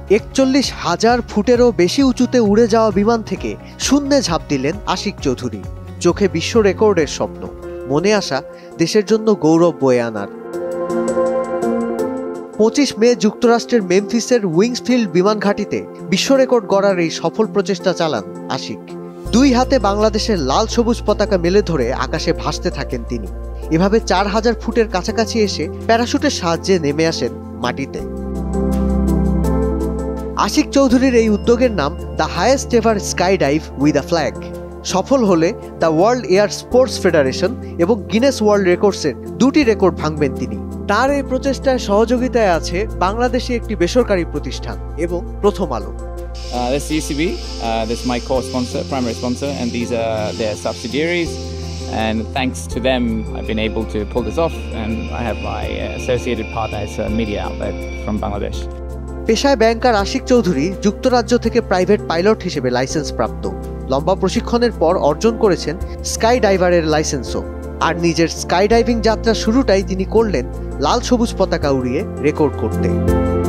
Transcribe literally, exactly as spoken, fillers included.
একচল্লিশ হাজার ফুটেরও বেশি উঁচুতে উড়ে যাওয়া বিমান থেকে শূন্যে ঝাঁপ দিলেন আশিক চৌধুরী। চোখে বিশ্ব রেকর্ডের স্বপ্ন, মনে আসা দেশের জন্য গৌরব বয়ে আনার। পঁচিশ মে যুক্তরাষ্ট্রের মেমফিসের উইংসফিল্ড বিমান ঘাঁটিতে বিশ্ব রেকর্ড গড়ার এই সফল প্রচেষ্টা চালান আশিক। দুই হাতে বাংলাদেশের লাল সবুজ পতাকা মেলে ধরে আকাশে ভাসতে থাকেন তিনি। এভাবে চার হাজার ফুটের কাছাকাছি এসে প্যারাশুটের সাহায্যে নেমে আসেন মাটিতে। আশিক চৌধুরীর এই উদ্যোগের নাম the highest ever sky dive with a flag. সফল হলে the world air sports federation এবং গিনেস ওয়ার্ল্ড রেকর্ডসের দুটি রেকর্ড ভাঙবেন তিনি। তার এই প্রচেষ্টায় সহযোগিতায় আছে বাংলাদেশি একটি বেসরকারি প্রতিষ্ঠান এবং প্রথম আলো। Uh, this is U C B, uh, this is my core sponsor, primary sponsor, and these are their subsidiaries. And thanks to them, I've been able to pull this off, and I have my associated partner, it's a media outlet from Bangladesh. পেশায় ব্যাংকার আশিক চৌধুরী যুক্তরাজ্য থেকে private pilot হিসেবে licence প্রাপ্ত। লম্বা প্রশিক্ষণের পর অর্জন করেছেন স্কাই ডাইভারের লাইসেন্সও। আর নিজের স্কাই ডাইভিং যাত্রা শুরুটাই তিনি করলেন লাল সবুজ পতাকা উড়িয়ে রেকর্ড করতে।